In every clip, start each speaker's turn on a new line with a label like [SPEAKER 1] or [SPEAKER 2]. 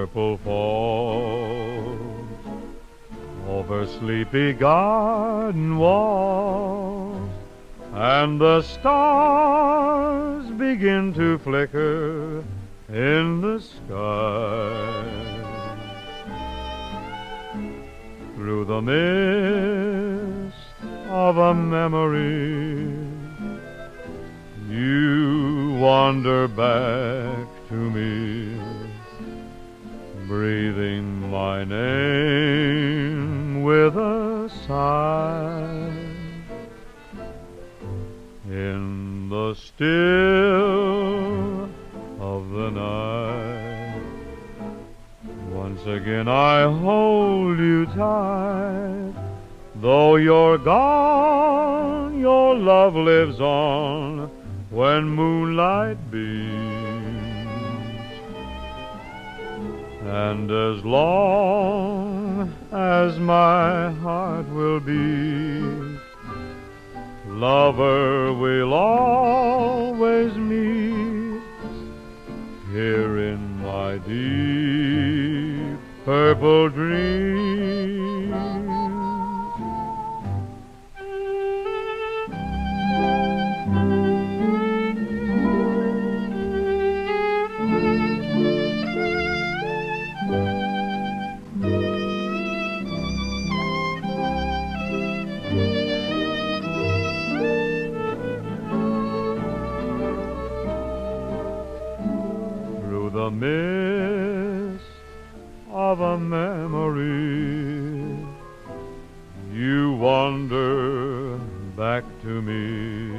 [SPEAKER 1] purple falls over sleepy garden walls, and the stars begin to flicker in the sky. Through the mist of a memory, you wander back to me, breathing my name with a sigh. In the still of the night, once again I hold you tight. Though you're gone, your love lives on when moonlight beams, and as long as my heart will beat, lover, we'll always meet here in my deep purple dream. Through the mist of a memory, you wander back to me,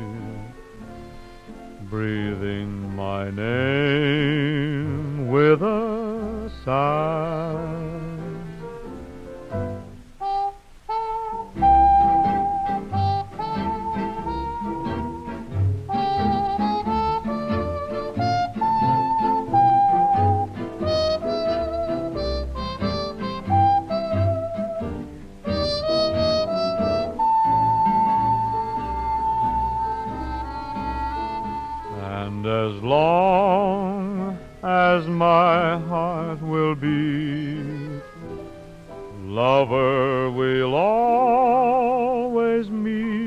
[SPEAKER 1] breathing my name with a sigh. And as long as my heart will beat, lover, we'll always meet